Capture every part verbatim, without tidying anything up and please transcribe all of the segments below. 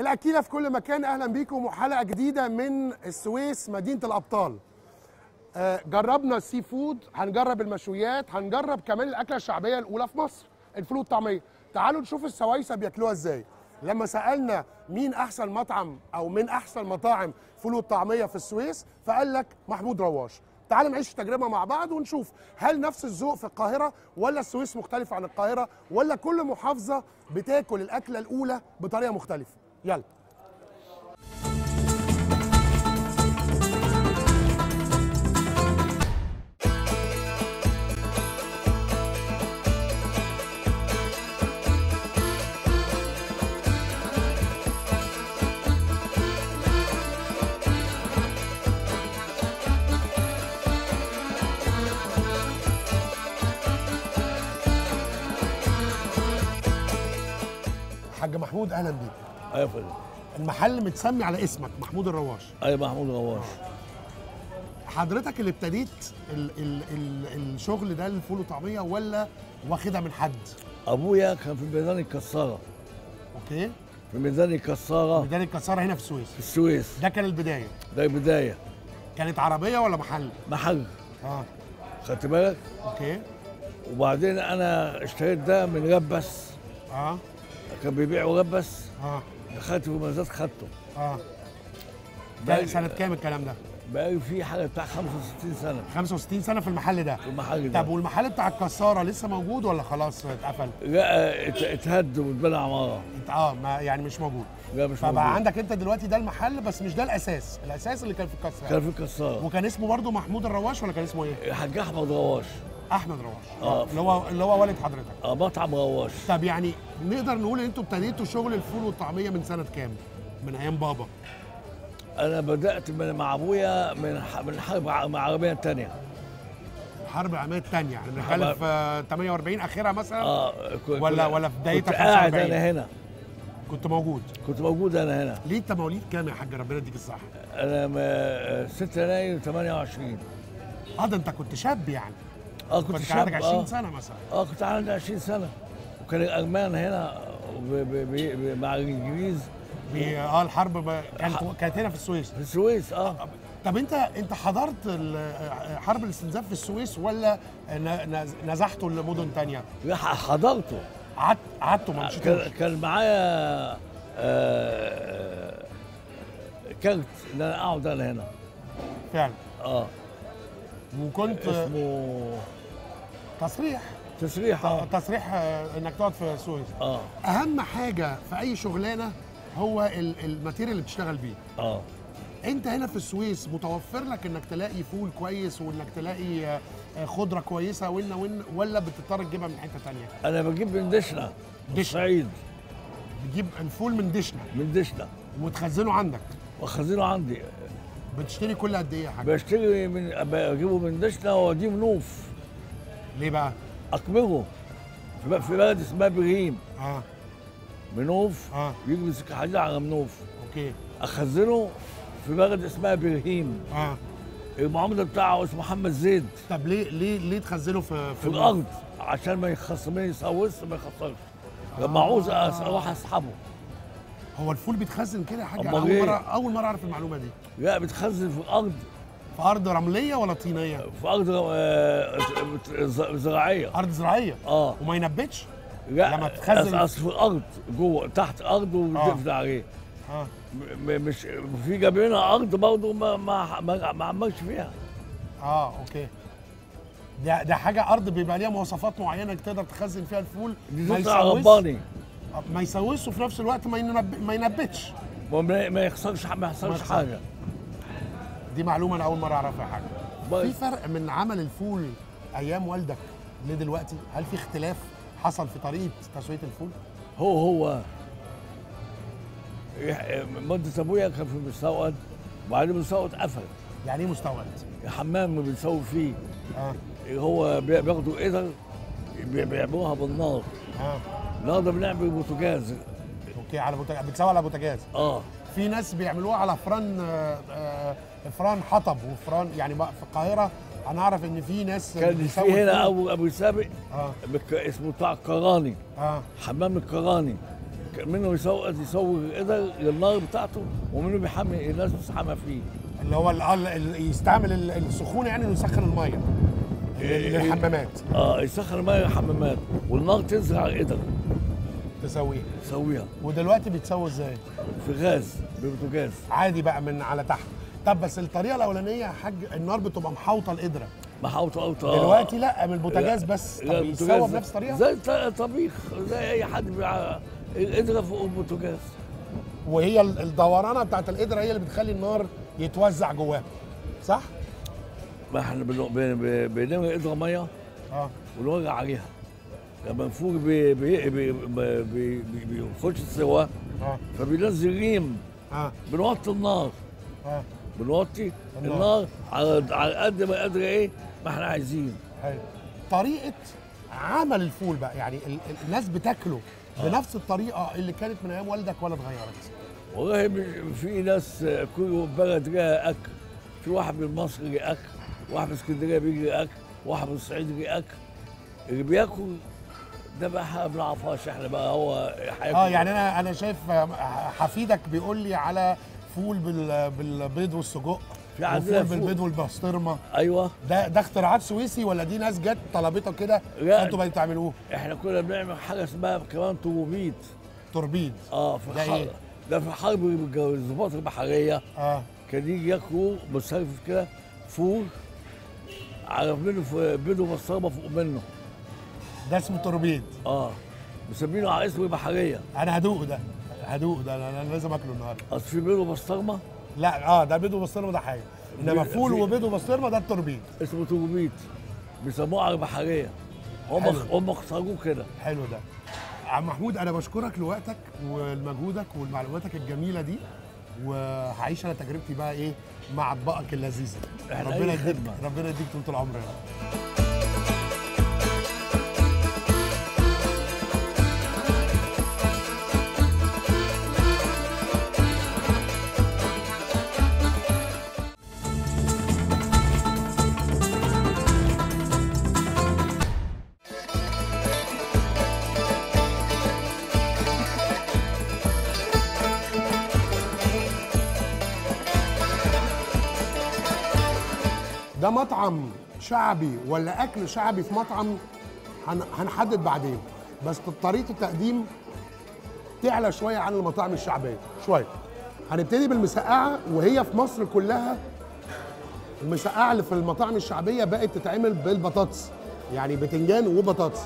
الأكيلة في كل مكان، أهلا بيكم وحلقة جديدة من السويس مدينة الأبطال. آه جربنا السي فود، هنجرب المشويات، هنجرب كمان الأكلة الشعبية الأولى في مصر، الفول والطعمية. تعالوا نشوف السوايسة بياكلوها إزاي. لما سألنا مين أحسن مطعم أو من أحسن مطاعم فول والطعمية في السويس، فقال لك محمود رواش. تعالوا نعيش تجربة مع بعض ونشوف هل نفس الذوق في القاهرة ولا السويس مختلف عن القاهرة ولا كل محافظة بتاكل الأكلة الأولى بطريقة مختلفة. يلا. حاج محمود اهلا بيك. ايوه يا فندم. المحل متسمي على اسمك محمود الرواش. ايوه محمود رواش. حضرتك اللي ابتديت ال ال ال الشغل ده الفول وطعميه ولا واخدها من حد؟ ابويا كان في ميدان الكساره. اوكي. في ميدان الكساره. ميدان الكساره هنا في السويس. في السويس. ده كان البدايه. ده البدايه. كانت عربيه ولا محل؟ محل. اه. خدت بالك؟ اوكي. وبعدين انا اشتريت ده من غبس. اه. كان بيبيعوا غبس. اه. دخلت في مزاد خدته. اه. ده سنه كام الكلام ده؟ بقالي فيه حاجه بتاع خمسة وستين سنه. خمسة وستين سنه في المحل ده. في المحل ده. طب والمحل بتاع الكساره لسه موجود ولا خلاص اتقفل؟ لا ات- اتهد واتبنى عماره. انت اه ما يعني مش موجود. لا مش موجود. فبقى عندك انت دلوقتي ده المحل بس مش ده الاساس، الاساس اللي كان في الكساره. كان في الكساره. وكان اسمه برضه محمود الرواش ولا كان اسمه ايه؟ الحاج احمد رواش. احمد رواش. اه. اللي هو اللي هو والد حضرتك. اه مطعم رواش. طب يعني نقدر نقول ان انتوا ابتديتوا شغل الفول والطعميه من سنه كام؟ من ايام بابا. انا بدات من مع ابويا من ح- من الحرب ع- مع العربيه الثانيه. الحرب العالميه الثانيه يعني بنتكلم حرب- في ثمانية وأربعين اخرها مثلا. اه كنت- ولا كنت- ولا في بدايتها كنت خمسة قاعد وأربعين؟ انا هنا. كنت موجود. كنت موجود انا هنا. ليه انت مواليد كام يا حاج ربنا يديك الصحه؟ انا م- ستة يناير ثمانية وعشرين. اه ده انت كنت شاب يعني. اه كنت كنت شاب. عندك عشرين آه. سنه مثلا. اه كنت عندي عشرين سنه. وكان الالمان هنا ب ب ب ب مع الانجليز بي- اه الحرب ب- كانت كانت هنا في السويس. في السويس. اه طب انت انت حضرت ال- حرب الاستنزاف في السويس ولا ن- نز- نزحته لمدن تانية؟ لا، حضرته. قعدت قعدتوا ما مشيتوش؟ كان كان معايا آه كارت ان انا اقعد انا هنا. فعلا. اه وكنت اسمه تصريح تسريح. اه تصريح آه، انك تقعد في السويس. اه اهم حاجه في اي شغلانه هو ال- الماتيريال اللي بتشتغل بيه. اه انت هنا في السويس متوفر لك انك تلاقي فول كويس وانك تلاقي آه، آه، خضره كويسه وإن وإن ولا بتضطر تجيبها من حته تانية؟ انا بجيب من دشنا. دشنا. الصعيد. بتجيب الفول من دشنا من دشنا وتخزنه عندك. واخزنه عندي. بتشتري كل قد ايه يا حاج؟ بشتري من بجيبه من دشنا واوديه منوف. ليه بقى؟ اقبضه في ب- في بلد اسمها بريم. اه منوف. اه يجي مسك حديد على منوف. اوكي. اخزنه في بلد اسمها برهيم. اه المعامله بتاعه اسمه محمد زيد. طب ليه ليه ليه تخزنه في في الارض عشان ما يخص ما يسوس ما يخسرش. لما عاوز أس- اروح اسحبه. هو الفول بيتخزن كده يا حاج؟ أنا أمال اول إيه؟ مره اول مره اعرف المعلومه دي. لا بتخزن في الارض. في ارض رمليه ولا طينيه؟ في ارض آه، ز- زراعيه. ارض زراعيه. اه وما ينبتش؟ لا لما تخزن- أص- اصل في الارض جوه تحت ارض آه. وتفضل عليه. اه م- مش في جنبنا ارض برضه ما ما ما, ما عملش فيها. اه اوكي. ده ده حاجه ارض بيبقى ليها مواصفات معينه تقدر تخزن فيها الفول. دي ما تطلع يسوس رباني. ما يسوسش وفي نفس الوقت ما ينب... ما ينبتش. وما ما يخسرش ما ما يحصلش يخسرش. حاجه. دي معلومه انا اول مره اعرفها يا حاج. بس. في فرق من عمل الفول ايام والدك لدلوقتي؟ هل في اختلاف حصل في طريقه تسويه الفول؟ هو هو يح- مدة ابويا كان في المستوقد وبعدين المستوقد قفل. يعني ايه مستورد؟ حمام ما بنسوي فيه. اه هو بي- بياخدوا قدر بي- بيعملوها بالنار. اه النهارده بنعمل بوتاجاز. اوكي. على بوتاجاز بتسوي على بوتاجاز؟ اه في ناس بيعملوها على فران آه، آه، فران حطب وفران يعني بقى في القاهره انا اعرف ان في ناس كان بتسوي في هنا الفول. ابو ابو سابق. اه بك- اسمه بتاع القراني. اه حمام القراني. منه يسوق يسوق القدر للنار بتاعته، ومنه بيحمي الناس بتستحمى فيه. اللي هو ال- ال- ال- يستعمل ال- السخونه، يعني انه يسخن الميه لل- للحمامات اه يسخن الميه الحمامات، والنار تنزل على القدر تسويها. تسويها ودلوقتي بيتسوى ازاي؟ في غاز ببوتاجاز. عادي بقى من على تحت. طب بس الطريقه الاولانيه يا حاج النار بتبقى محاوطه القدره، محاوطه اوطه. دلوقتي لا من البوتاجاز بس. طب لا، بيتسوى البوتاجاز بنفس الطريقه؟ زي الط- طبيخ، زي اي حد بيع القدره فوق البوتاجاز. وهي ال- الدورانه بتاعت القدره هي اللي بتخلي النار يتوزع جواها، صح؟ ما احنا بن- بن- بن- بنملى القدره ميه اه ونولع عليها. لما نفوق بي- بي- بي- بي- بي- بي- بيخش السوا، اه فبينزل ريم، اه بنوطي النار، اه بنوطي النار. النار على على قد ما قادره ايه ما احنا عايزين. حلو. طريقه عمل الفول بقى، يعني ال- ال- الناس بتاكله بنفس الطريقه اللي كانت من ايام والدك ولا اتغيرت؟ والله ب- في ناس كل بلد لها اكل، في واحد من مصر ليه اكل، واحد من اسكندريه بيجي ليه اكل، واحد من الصعيد ليه اكل. اللي بياكل ده بقى احنا ما بنعرفهاش احنا بقى هو هياكل. اه يعني انا انا شايف حفيدك بيقول لي على فول بال- بالبيض والسجق، في عندنا وفول فول. بالبيض والبسطرمه. ايوه ده ده اختراعات سويسي ولا دي ناس جت طلبتها كده لا. انتوا بقيتوا تعملوه؟ احنا كنا بنعمل حاجه اسمها كمان طوبيت. توربيد. اه في ده الحرب إيه؟ ده في حرب الضباط البحريه. اه كان يجي ياكلوا مسلف كده فول على منه في بيض وبسطرمه فوق منه. ده اسمه توربيد. اه مسمينه على اسم البحريه. انا هدوق ده، هدوق ده، انا أنا لازم اكله النهارده. اصل في بيض وبسطرمه لا اه ده بيض وبسطرمه ده حاجه، انما في- فول في- وبيض وبسطرمه ده التوربيد. اسمه توبيت، بيسموه على البحريه. هم حلو. هم اختاروه كده. حلو ده. عم محمود انا بشكرك لوقتك ولمجهودك ولمعلوماتك الجميله دي، وهعيش انا تجربتي بقى ايه مع اطباقك اللذيذه. إحنا ربنا أي يديك خدمة. ربنا يديك طول العمر يا رب. ده مطعم شعبي ولا اكل شعبي في مطعم هن- هنحدد بعدين، بس طريقه التقديم تعلى شويه عن المطاعم الشعبيه شويه. هنبتدي بالمسقعه، وهي في مصر كلها المسقعه اللي في المطاعم الشعبيه بقت تتعمل بالبطاطس، يعني بتنجان وبطاطس.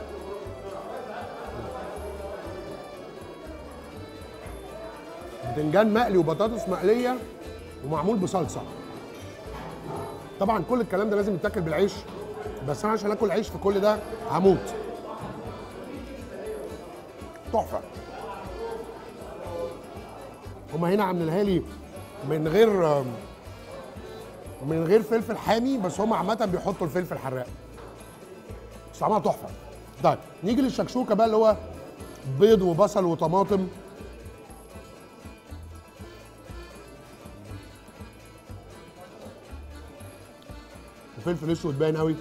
بتنجان مقلي وبطاطس مقليه ومعمول بصلصه. طبعا كل الكلام ده لازم يتاكل بالعيش، بس انا عشان اكل عيش في كل ده هموت. تحفه. هما هنا عاملينها لي من غير من غير فلفل حامي، بس هما عامه بيحطوا الفلفل حراق، بس طعمها تحفه. طيب نيجي للشكشوكه بقى اللي هو بيض وبصل وطماطم. وفلفل اسود باين قوي.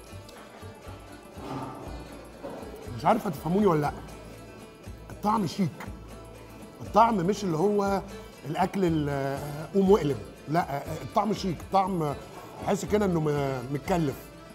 مش عارف هتفهموني ولا لا. الطعم شيك. الطعم مش اللي هو الاكل ال- قوم واقلب، لا الطعم شيك، طعم تحس كده انه م- متكلف.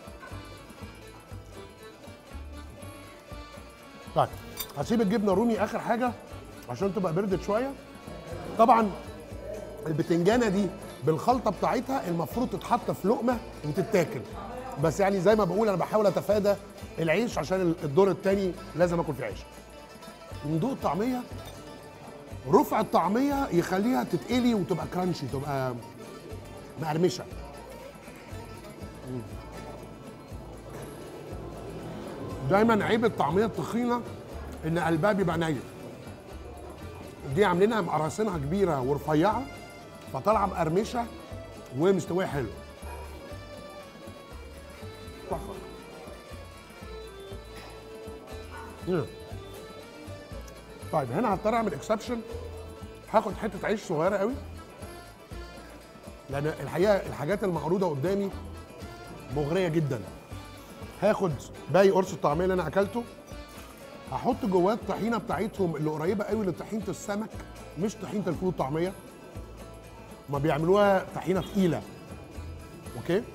طيب هسيب الجبنه الرومي اخر حاجه عشان تبقى بردت شويه. طبعا البتنجانه دي بالخلطه بتاعتها المفروض تتحط في لقمه وتتاكل، بس يعني زي ما بقول انا بحاول اتفادى العيش عشان الدور الثاني لازم اكل فيه عيش. ندوق الطعميه، رفع الطعميه يخليها تتقلي وتبقى كرانشي، تبقى مقرمشه. مم. دايما عيب الطعميه التخينه ان قلبها بيبقى نايم. دي عاملينها مقراصينها كبيره ورفيعه، فطالعه مقرمشه ومستويه حلو. تحفه. مم. طيب هنا هضطر اعمل اكسبشن، هاخد حته عيش صغيره قوي، لان الحقيقه الحاجات المعروضه قدامي مغريه جدا. هاخد باقي قرص الطعميه اللي انا اكلته هحط جواه الطحينه بتاعتهم اللي قريبه قوي لطحينه السمك، مش طحينه الفول والطعميه. هما بيعملوها طحينه تقيله. اوكي؟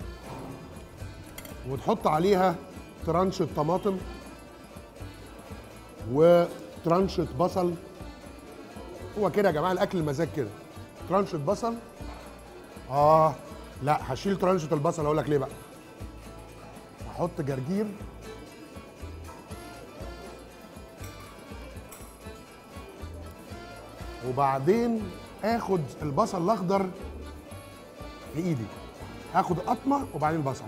وتحط عليها ترانشة طماطم وترانشة بصل. هو كده يا جماعه الاكل المزاج كده. ترانشة بصل. اه لا هشيل ترانشة البصل، اقول لك ليه بقى. هحط جرجير وبعدين اخد البصل الاخضر في ايدي، اخد قطمه وبعدين بصل.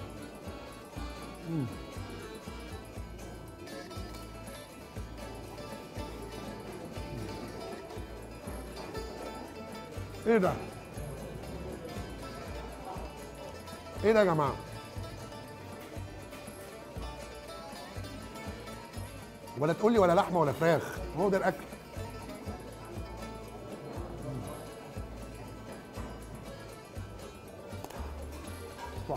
مم. ايه ده؟ ايه ده يا جماعه؟ ولا تقول لي ولا لحمه ولا فراخ، هو ده الاكل. صح.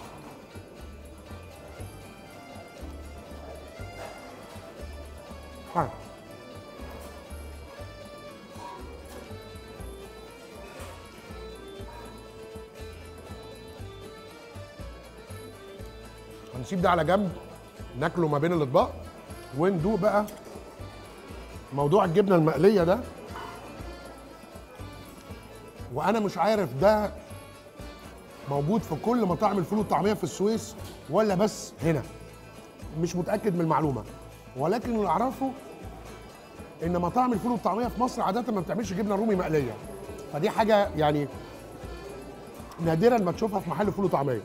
ها. هنسيب ده على جنب ناكله ما بين الاطباق وندوق بقى موضوع الجبنه المقليه ده. وانا مش عارف ده موجود في كل مطاعم الفول والطعميه في السويس ولا بس هنا، مش متاكد من المعلومه، ولكن اللي اعرفه ان مطاعم الفول والطعميه في مصر عاده ما بتعملش جبنه رومي مقليه، فدي حاجه يعني نادرا ما تشوفها في محل فول وطعميه.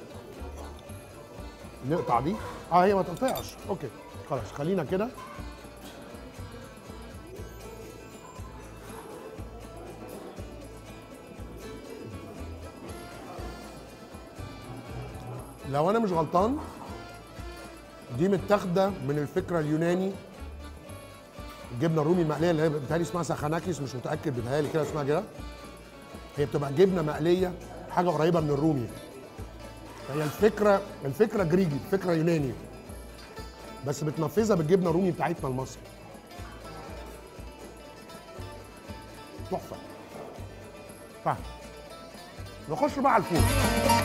نقطع دي. اه هي ما تقطعش. اوكي خلاص خلينا كده. لو انا مش غلطان دي متاخده من الفكره اليوناني، الجبنه الرومي المقليه اللي هي بتهيألي اسمها سخناكيس، مش متاكد، بتهيألي كده اسمها كده. هي بتبقى جبنه مقليه حاجه قريبه من الرومي. هي الفكره الفكره جريجي، الفكره يوناني، بس بتنفذها بالجبنه الرومي بتاعتنا المصري. تحفه. فاهم. نخش بقى على الفول.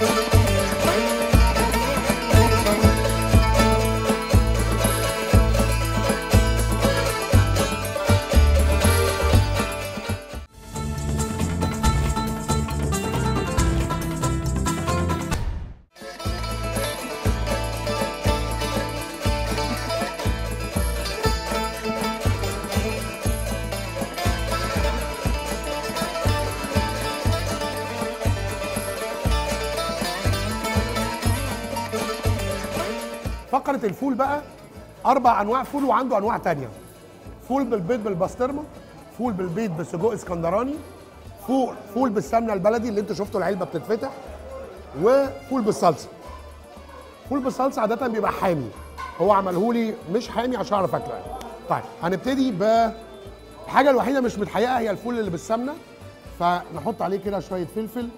فقرة الفول بقى أربع أنواع فول وعنده أنواع تانية. فول بالبيض بالبسطرمة، فول بالبيض بالسجق اسكندراني، فول فول بالسمنة البلدي اللي أنتوا شفتوا العلبة بتتفتح، وفول بالصلصة. فول بالصلصة عادة بيبقى حامي، هو عمله لي مش حامي عشان أعرف أكله. طيب هنبتدي بالحاجة الوحيدة مش متحققة، هي الفول اللي بالسمنة. فنحط عليه كده شوية فلفل،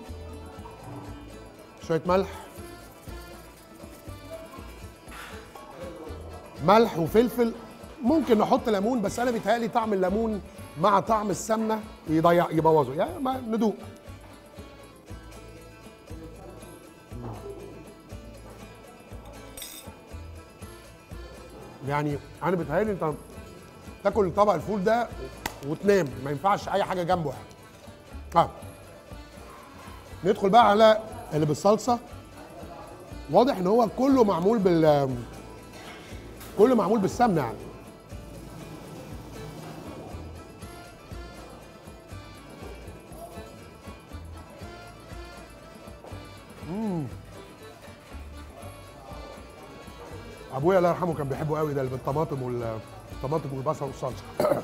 شوية ملح، ملح وفلفل، ممكن نحط ليمون بس انا بيتهيألي طعم الليمون مع طعم السمنه يضيع يبوظه، يعني ما ندوق. يعني انا بيتهيألي انت تاكل طبق الفول ده وتنام، ما ينفعش اي حاجه جنبه يعني. اه ندخل بقى على اللي بالصلصه. واضح ان هو كله معمول بال كله معمول بالسمنه يعني. امم ابويا الله يرحمه كان بيحبه قوي ده اللي بالطماطم والطماطم والبصل والصلصه.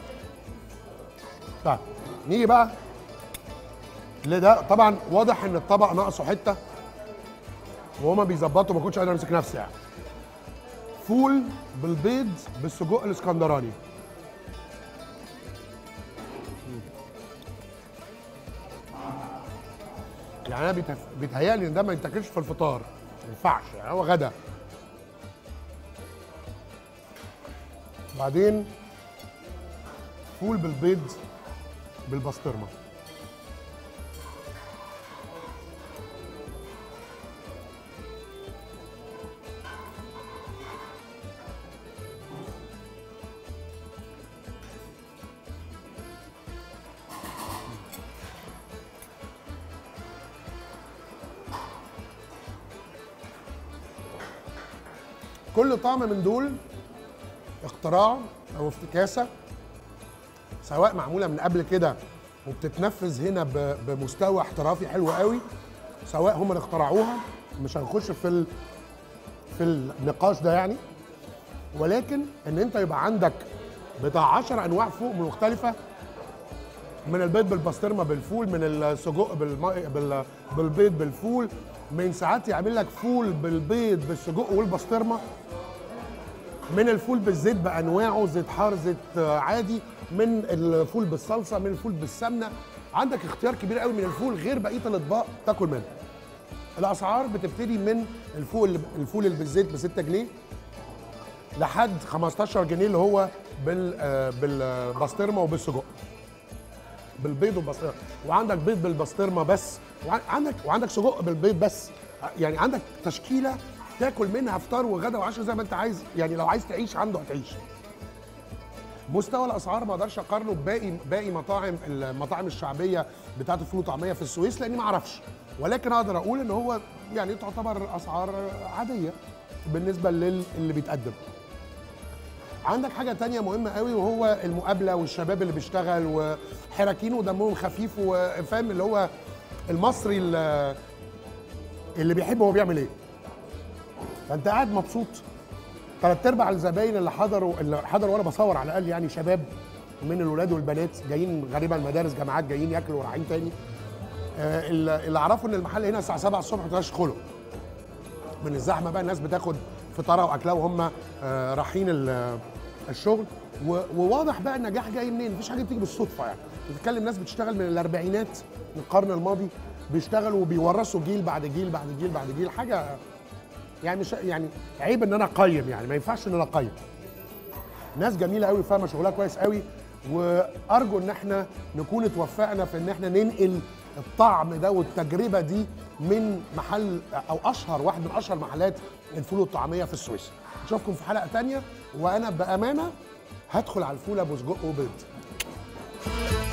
طيب نيجي بقى لده. طبعا واضح ان الطبق ناقصه حته وهما بيظبطوا، ما كنتش قادر امسك نفسي يعني. فول بالبيض بالسجق الاسكندراني. يعني انا بيتهيألي ان ده ما يتاكلش في الفطار، ما ينفعش يعني، هو غدا. بعدين فول بالبيض بالبسطرمه. كل طعم من دول اختراع او افتكاسه، سواء معموله من قبل كده وبتتنفذ هنا بمستوى احترافي حلو قوي، سواء هم اللي اخترعوها، مش هنخش في ال... في النقاش ده يعني، ولكن ان انت يبقى عندك بتاع عشر انواع فوق مختلفه، من البيض بالبسطرمه بالفول، من السجق بالمي... بال... بالبيض بالفول، من ساعات يعمل لك فول بالبيض بالسجق والبسطرمه، من الفول بالزيت بانواعه، زيت حار زيت عادي، من الفول بالصلصه، من الفول بالسمنه. عندك اختيار كبير قوي من الفول غير بقيه الاطباق تاكل منه. الاسعار بتبتدي من الفول الفول اللي بالزيت ب ستة جنيه لحد خمستاشر جنيه اللي هو بال بالبسطرمه وبالسجق، بالبيض والبسطرمه. وعندك بيض بالبسطرمه بس، وعندك وعندك سجق بالبيض بس. يعني عندك تشكيله تاكل منها فطار وغدا وعشاء زي ما انت عايز، يعني لو عايز تعيش عنده هتعيش. مستوى الاسعار ما اقدرش اقارنه بباقي باقي مطاعم المطاعم الشعبيه بتاعه الفول وطعميه في السويس لاني ما اعرفش، ولكن اقدر اقول ان هو يعني تعتبر اسعار عاديه بالنسبه للي بيتقدم. عندك حاجه تانية مهمه قوي وهو المقابله والشباب اللي بيشتغل وحركين ودمهم خفيف وفاهم اللي هو المصري اللي بيحب هو بيعمل ايه. فانت قاعد مبسوط. ثلاث ارباع الزباين اللي حضروا اللي حضروا وانا بصور على الاقل يعني شباب من الولاد والبنات جايين غالبا مدارس جامعات جايين ياكلوا ورايحين تاني. آه اللي اعرفه ان المحل هنا الساعه سبعة الصبح ما تقدرش تدخله من الزحمه بقى، الناس بتاخد فطارها واكلها وهم آه رايحين الشغل. وواضح بقى النجاح جاي منين، مفيش حاجه بتيجي بالصدفه. يعني بتتكلم ناس بتشتغل من الاربعينات من القرن الماضي، بيشتغلوا وبيورثوا جيل بعد جيل بعد جيل بعد جيل. حاجه يعني مش يعني عيب ان انا اقيم، يعني ما ينفعش ان انا اقيم. ناس جميله قوي فاهمه شغلها كويس قوي، وارجو ان احنا نكون اتوفقنا في ان احنا ننقل الطعم ده والتجربه دي من محل او اشهر واحد من اشهر محلات الفول والطعميه في السويس. نشوفكم في حلقه ثانيه، وانا بامانه هدخل على الفول ابو سجق وبيض.